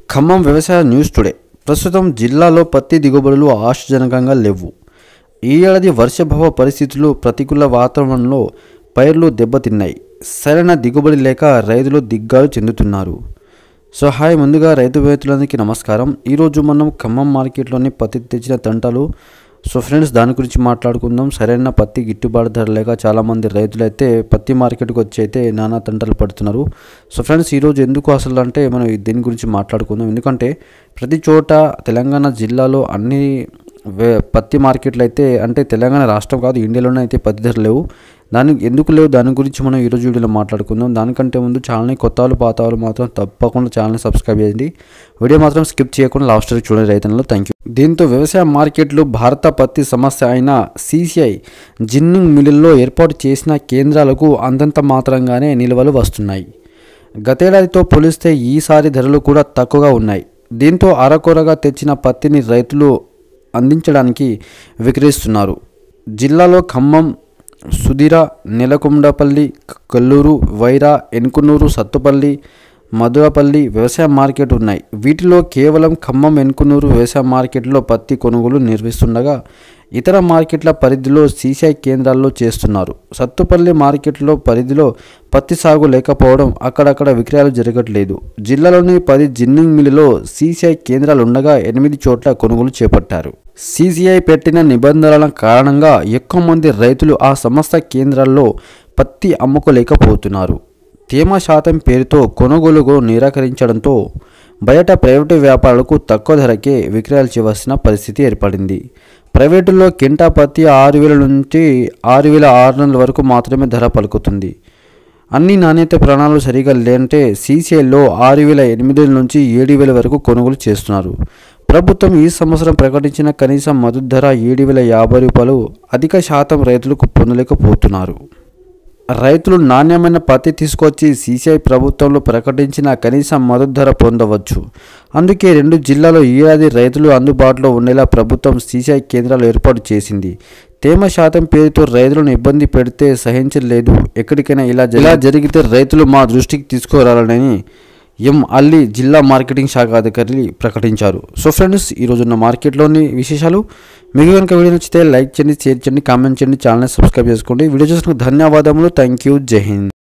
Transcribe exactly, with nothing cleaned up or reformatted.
ఖమ్మం వ్యవసాయ news today. ప్రస్తుతం జిల్లాలో పత్తి దిగుబడులు ఆశాజనకంగా లేవు. ఈ ఏడాది వర్షాభావ పరిస్థితులు, ప్రతికూల వాతావరణంలో పైర్లు దెబ్బతిన్నాయి. సరైన దిగుబడి లేక రైతులు దిగ్గాలు చెందుతున్నారు. సో హాయ్, ముందుగా రైతు రైతులందరికీ నమస్కారం. ఈరోజు మనం ఖమ్మం మార్కెట్లోని పత్తి తెచ్చిన తంటాలు. సో ఫ్రెండ్స్, దాని గురించి మాట్లాడుకుందాం. సరైన పత్తి గిట్టుబాటు ధర లేక చాలామంది రైతులు అయితే పత్తి మార్కెట్కి వచ్చి అయితే నానా తంటాలు పడుతున్నారు. సో ఫ్రెండ్స్, ఈరోజు ఎందుకు అసలు అంటే మనం దీని గురించి మాట్లాడుకుందాం. ఎందుకంటే ప్రతి చోట తెలంగాణ జిల్లాలో అన్ని పత్తి మార్కెట్లు అయితే, అంటే తెలంగాణ రాష్ట్రం కాదు ఇండియాలోనే అయితే పత్తి ధర లేవు. దానికి ఎందుకు లేవు దాని గురించి మనం ఈరోజు వీడియోలో మాట్లాడుకుందాం. దానికంటే ముందు ఛానల్ని కొత్త వాళ్ళు పాత వాళ్ళు మాత్రం తప్పకుండా ఛానల్ని సబ్స్క్రైబ్ చేయండి. వీడియో మాత్రం స్కిప్ చేయకుండా లాస్ట్ వరకు చూడండి రైతులలో. Thank you. దీంతో వ్యవసాయ మార్కెట్లు భారత పత్తి సమస్య అయిన సీసీఐ జిన్నింగ్ మిల్లుల్లో ఏర్పాటు చేసిన కేంద్రాలకు అంతంత మాత్రంగానే నిల్వలు వస్తున్నాయి. గతేడాదితో పోలిస్తే ఈసారి ధరలు కూడా తక్కువగా ఉన్నాయి. దీంతో అరకొరగా తెచ్చిన పత్తిని రైతులు అందించడానికి విక్రయిస్తున్నారు. జిల్లాలో ఖమ్మం, సుధిర, నెలకొండపల్లి, కల్లూరు, వైరా, ఎన్కునూరు, సత్తుపల్లి, మధురపల్లి వ్యవసాయ మార్కెట్ ఉన్నాయి. వీటిలో కేవలం ఖమ్మం, ఎన్కునూరు వ్యవసాయ మార్కెట్లో పత్తి కొనుగోలు నిర్వహిస్తుండగా ఇతర మార్కెట్ల పరిధిలో సీసీఐ కేంద్రాల్లో చేస్తున్నారు. సత్తుపల్లి మార్కెట్లో పరిధిలో పత్తి సాగు లేకపోవడం అక్కడక్కడ విక్రయాలు జరగట్లేదు. జిల్లాలోని పది జిన్నింగ్ మిల్లులో సీసీఐ కేంద్రాలు ఉండగా ఎనిమిది చోట్ల కొనుగోలు చేపట్టారు. సీసీఐ పెట్టిన నిబంధనల కారణంగా ఎక్కువ మంది రైతులు ఆ సంస్థ కేంద్రాల్లో పత్తి అమ్ముకోలేకపోతున్నారు. తేమ శాతం పేరుతో కొనుగోలుకు నిరాకరించడంతో బయట ప్రైవేటు వ్యాపారులకు తక్కువ ధరకే విక్రయాలు చేయవలసిన పరిస్థితి ఏర్పడింది. ప్రైవేటులో కింటా పత్తి ఆరు వేల నుంచి ఆరు వేల ఆరు వందల వరకు మాత్రమే ధర పలుకుతుంది. అన్ని నాణ్యత ప్రమాణాలు సరిగా లేదంటే సీసీఐలో ఆరు వేల ఎనిమిది నుంచి ఏడు వేల వరకు కొనుగోలు చేస్తున్నారు. ప్రభుత్వం ఈ సంవత్సరం ప్రకటించిన కనీస మద్దతు ధర ఏడు వేల యాభై రూపాయలు అధిక శాతం రైతులకు పొందలేకపోతున్నారు. రైతులు నాణ్యమైన పత్తి తీసుకొచ్చి సీసీఐ ప్రభుత్వంలో ప్రకటించిన కనీస మద్దతు ధర పొందవచ్చు. అందుకే రెండు జిల్లాలో ఈ ఏడాది రైతులు అందుబాటులో ఉండేలా ప్రభుత్వం సీసీఐ కేంద్రాలు ఏర్పాటు చేసింది. తేమ శాతం పేరుతో రైతులను ఇబ్బంది పెడితే సహించలేదు. ఎక్కడికైనా ఇలా ఇలా జరిగితే రైతులు మా దృష్టికి తీసుకురావాలని ఎం అల్లి జిల్లా మార్కెటింగ్ శాఖ అధికారి ప్రకటించారు. సో ఫ్రెండ్స్, ఈరోజున్న మార్కెట్లోని విశేషాలు. మీకు కనుక వీడియో నచ్చితే లైక్ చేయండి, షేర్ చేయండి, కామెంట్ చేయండి, ఛానల్ని సబ్స్క్రైబ్ చేసుకోండి. వీడియో చూసినందుకు ధన్యవాదములు. Thank you. జై హింద్.